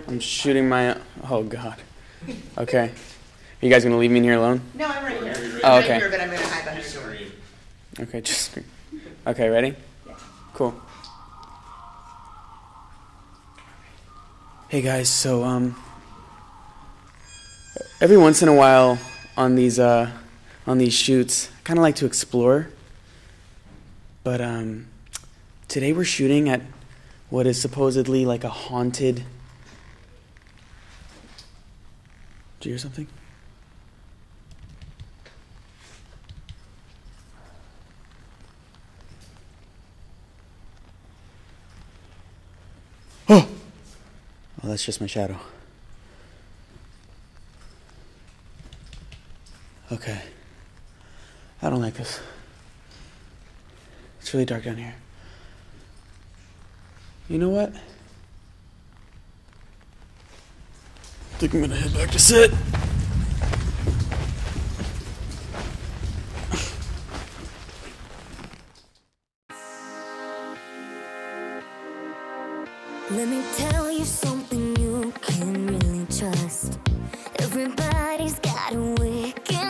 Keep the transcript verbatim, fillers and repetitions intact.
I'm shooting my... Oh, God. Okay. Are you guys going to leave me in here alone? No, I'm right here. Oh, I'm okay. right here, but I'm going to hide behind the door. Okay, just scream. Okay, ready? Yeah. Cool. Hey, guys, so, um... every once in a while on these, uh... on these shoots, I kind of like to explore. But, um... today we're shooting at what is supposedly like a haunted... Did you hear something? Oh! Oh, that's just my shadow. Okay. I don't like this. It's really dark down here. You know what? I think I'm gonna head back to sit. Let me tell you something you can really trust. Everybody's got a wicked